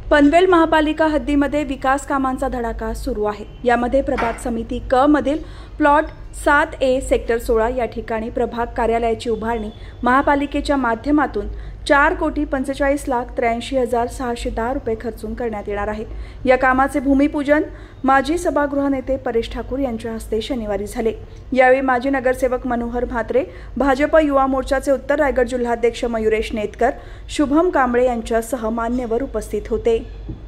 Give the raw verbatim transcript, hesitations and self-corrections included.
पनवेल महापालिका हद्दीमध्ये विकास कामांचा धडाका सुरू आहे। यामध्ये प्रभाग समिती क मधील प्लॉट सात ए सेक्टर सोळा या ठिकाणी प्रभाग कार्यालयाची उभारणी महापालिकेच्या माध्यमातून चार कोटी पंचेचाळीस लाख त्र्याऐंशी हजार सहाशे दहा रुपये खर्चून करण्यात येणार आहे। या कामाचे भूमिपूजन माजी सभागृह नेते परेश ठाकूर यांच्या हस्ते शनिवारी झाले। यावेळी माजी नगरसेवक मनोहर म्हात्रे, भाजप युवा मोर्चाचे उत्तर रायगड जिल्हाध्यक्ष मयुरेश नेतकर, शुभम कांबळे यांच्यासह मान्यवर उपस्थित होते।